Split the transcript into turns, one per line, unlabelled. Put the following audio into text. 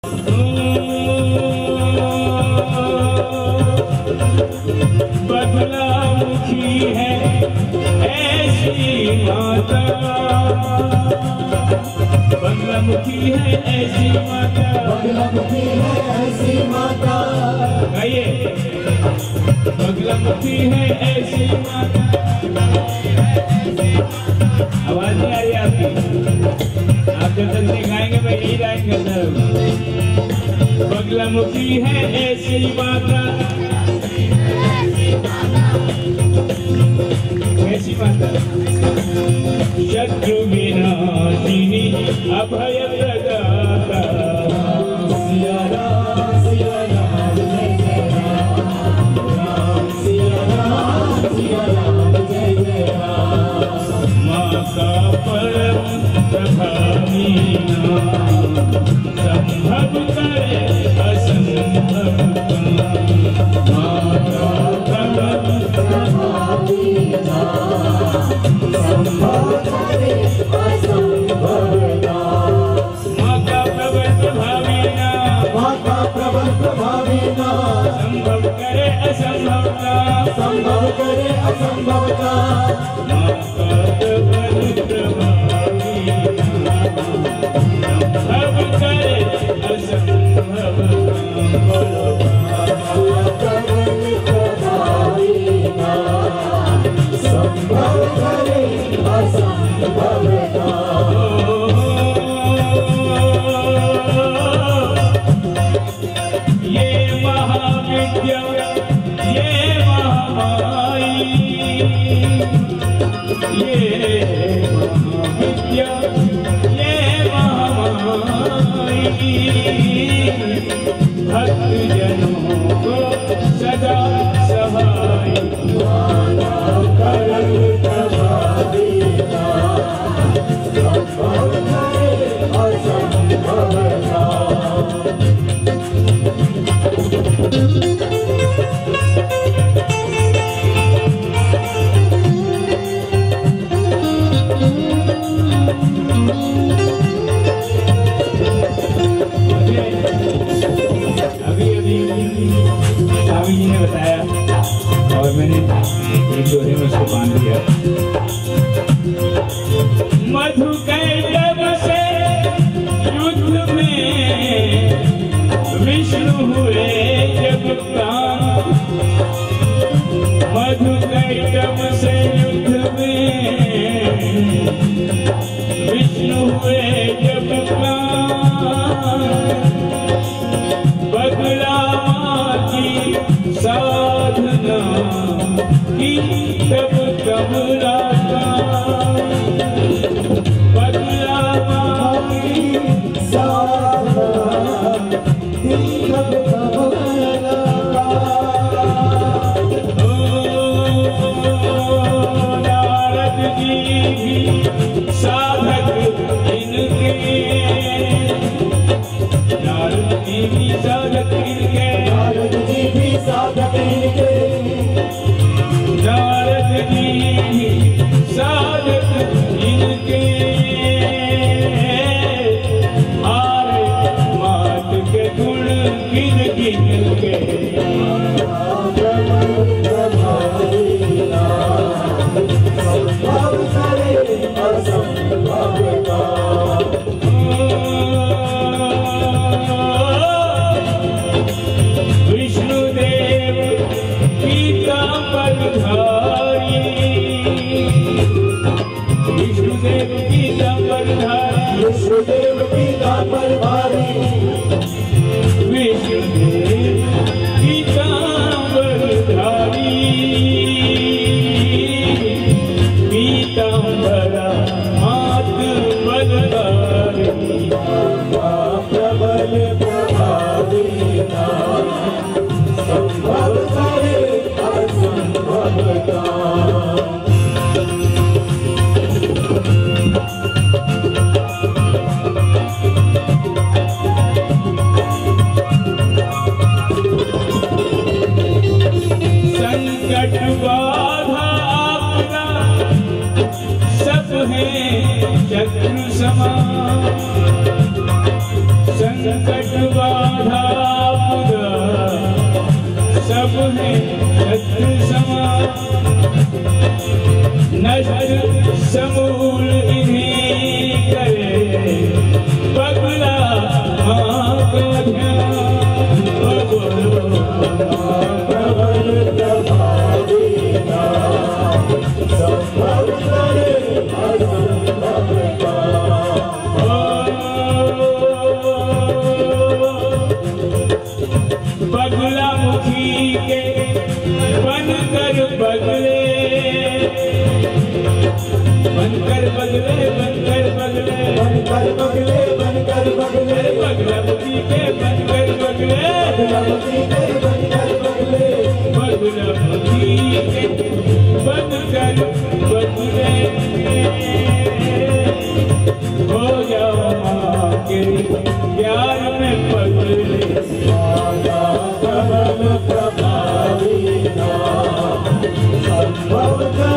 बगलामुखी है ऐसी माता, बगलामुखी है ऐसी माता, बगलामुखी है ऐसी माता। गाइए, बगलामुखी है ऐसी माता। आवाज नहीं आ रही आपकी? आप जब तक नहीं गाएंगे मैं यही गाएंगे सर। बगलामुखी है ऐसी माता, ऐसी माता शत्रु विनाशिनी अभय प्रदाता। सिया राम जय जय राम, सिया राम जय जय राम। माता परम प्रभावी नाम, संभव करे असंभव काम। माता परम प्रभावी नाम, संभव करे असंभव काम। माता प्रबल प्रभावी नाम, माता प्रबल प्रभावी नाम, संभव करे असंभव काम, संभव करे असंभव काम। माता प्रबल प्रभावी नाम, संभव करे असंभव काम। बोलो माता प्रबल प्रभावी नाम, संभव करे असंभव काम। ये महाविद्या ये महामाई, ये महाविद्या ये महामाई, भक्त जनों को सदा सहाय। माता करम प्रभावी नाम, संभव करे असंभव काम। स्वामी जी ने बताया और मैंने एक दोहे में उसको बांध दिया। मधु कैटभ से युद्ध में विष्णु हुए जब प्राण, मधु कैटभ से युद्ध में विष्णु हुए जब प्राण। बगला की साधना की तब कमला का, बगला की साधना की तब कमला का। नारद जी भी साधक इनके, नारद जी भी साधक इनके, नारद जी भी साधक इनके, नारद जी भी साधक इनके। आरे मात के गुण गिन गिन के, प्रभावी नाम, संभव करे असंभव काम। विष्णुदेव पीतांबरधारी, विष्णुदेव पीतांबरधारी, विष्णुदेव पीतांबरधारी, विष्णुदेव पीतांबरधारी, पीतांबरा मात बलधारी। प्रबल प्रभावी नाम, संभव करे असंभव काम। संकट बाधा आपदा सब है शत्रु समान, संकट बाधा आपदा सब है शत्रु समा नष्ट समूल इन्हें करे पगला माँ का ध्यान बोलो प्रबल प्रभावी नाम संभव करे असंभव का बगला मुखी के बनकर बगले बनकर बगले बनकर बगले बनकर बगले बनकर बगले बगला मुखी के बनकर बगले बगला मुखी के बनकर बगले बगला मुखी के बनकर बगले हो जाओ माँ के प्यार में पगले प्रभावी नाम संभव